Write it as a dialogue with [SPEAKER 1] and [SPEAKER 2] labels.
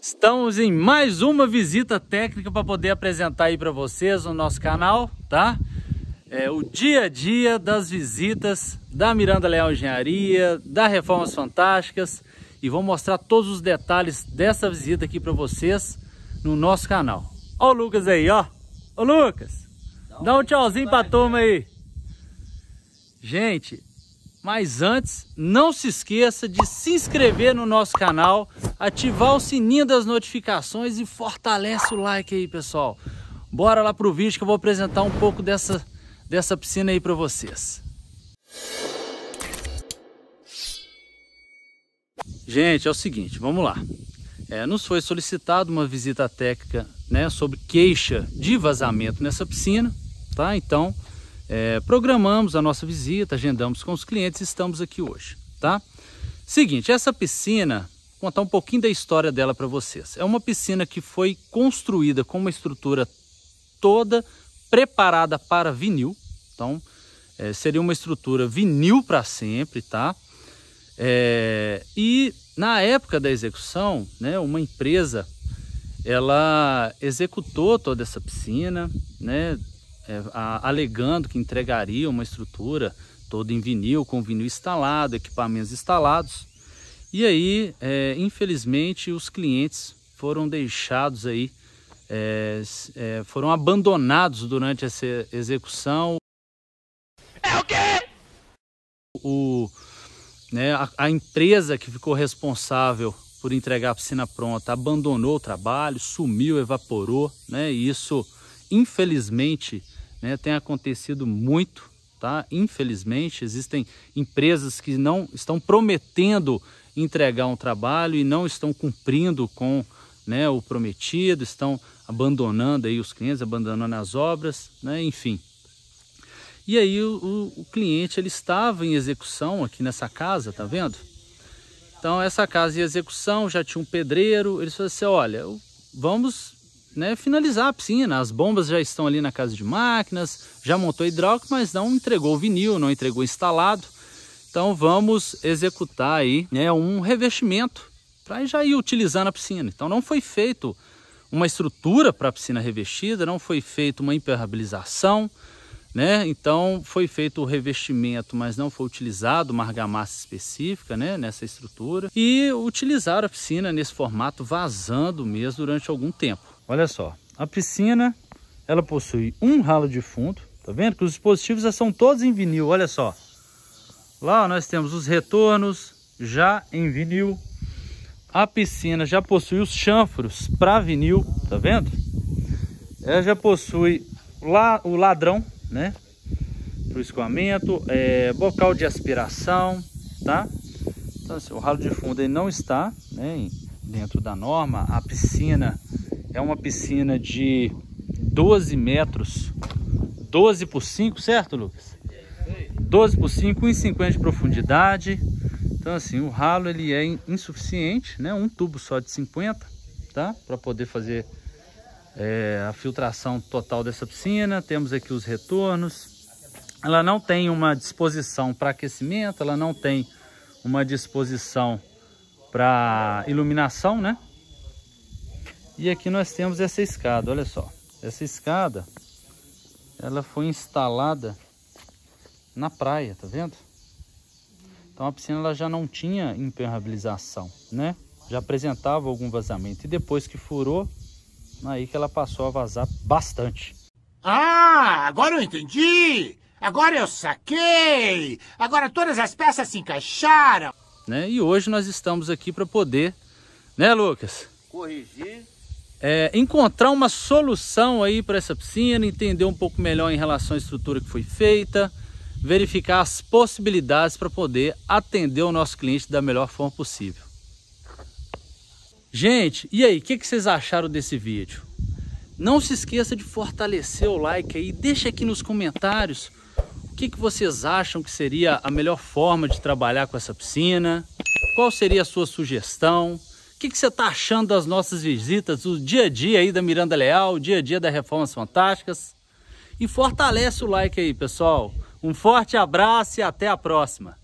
[SPEAKER 1] Estamos em mais uma visita técnica para poder apresentar aí para vocês no nosso canal, tá? O dia a dia das visitas da Miranda Leal Engenharia, da Reformas Fantásticas, e vou mostrar todos os detalhes dessa visita aqui para vocês no nosso canal. Ó o Lucas aí, ó. Ô Lucas, dá um tchauzinho para a turma aí. Gente, mas antes, não se esqueça de se inscrever no nosso canal, ativar o sininho das notificações e fortalece o like aí, pessoal. Bora lá pro vídeo que eu vou apresentar um pouco dessa piscina aí para vocês. Gente, é o seguinte, vamos lá. Nos foi solicitado uma visita técnica, né, sobre queixa de vazamento nessa piscina, tá? Então, programamos a nossa visita, agendamos com os clientes e estamos aqui hoje, tá? Seguinte, essa piscina, vou contar um pouquinho da história dela para vocês. É uma piscina que foi construída com uma estrutura toda preparada para vinil. Então, seria uma estrutura vinil para sempre, tá? E na época da execução, né, uma empresa, ela executou toda essa piscina, né, alegando que entregaria uma estrutura toda em vinil, com vinil instalado, equipamentos instalados. E aí, infelizmente, os clientes foram deixados aí, foram abandonados durante essa execução. É o quê? A empresa que ficou responsável por entregar a piscina pronta abandonou o trabalho, sumiu, evaporou, né? E isso, infelizmente, né, tem acontecido muito, tá? Infelizmente, existem empresas que não estão prometendo entregar um trabalho e não estão cumprindo com, né, o prometido, estão abandonando aí os clientes, abandonando as obras, né? Enfim. E aí o cliente, ele estava em execução aqui nessa casa, tá vendo? Então essa casa em execução, já tinha um pedreiro, eles falaram assim, olha, vamos, né, finalizar a piscina, as bombas já estão ali na casa de máquinas, já montou hidráulico, mas não entregou o vinil, não entregou instalado. Então vamos executar aí, né, um revestimento para já ir utilizando a piscina. Então não foi feito uma estrutura para a piscina revestida, não foi feita uma impermeabilização, né? Então foi feito o revestimento, mas não foi utilizado uma argamassa específica, né, nessa estrutura, e utilizaram a piscina nesse formato vazando mesmo durante algum tempo. Olha só, a piscina, ela possui um ralo de fundo, tá vendo que os dispositivos já são todos em vinil, olha só. Lá nós temos os retornos já em vinil. A piscina já possui os chanfros para vinil, tá vendo? Ela já possui o ladrão, né, para o escoamento, bocal de aspiração, tá? Então assim, o ralo de fundo ele não está, né, dentro da norma. A piscina é uma piscina de 12 metros, 12 por 5, certo, Lucas? 12 por 5, 1,50 de profundidade. Então assim, o ralo ele é insuficiente, né, um tubo só de 50, tá? Para poder fazer a filtração total dessa piscina. Temos aqui os retornos. Ela não tem uma disposição para aquecimento, ela não tem uma disposição para iluminação, né? E aqui nós temos essa escada, olha só. Essa escada, ela foi instalada na praia, tá vendo? Então a piscina ela já não tinha impermeabilização, né? Já apresentava algum vazamento, e depois que furou, aí que ela passou a vazar bastante.
[SPEAKER 2] Ah, agora eu entendi! Agora eu saquei! Agora todas as peças se encaixaram!
[SPEAKER 1] Né? E hoje nós estamos aqui para poder, né, Lucas?
[SPEAKER 3] Corrigir.
[SPEAKER 1] Encontrar uma solução aí para essa piscina, entender um pouco melhor em relação à estrutura que foi feita, verificar as possibilidades para poder atender o nosso cliente da melhor forma possível. Gente, e aí, o que vocês acharam desse vídeo? Não se esqueça de fortalecer o like aí, deixa aqui nos comentários o que vocês acham que seria a melhor forma de trabalhar com essa piscina, qual seria a sua sugestão, o que você está achando das nossas visitas, o dia a dia aí da Miranda Leal, o dia a dia da Reformas Fantásticas, e fortalece o like aí, pessoal. Um forte abraço e até a próxima!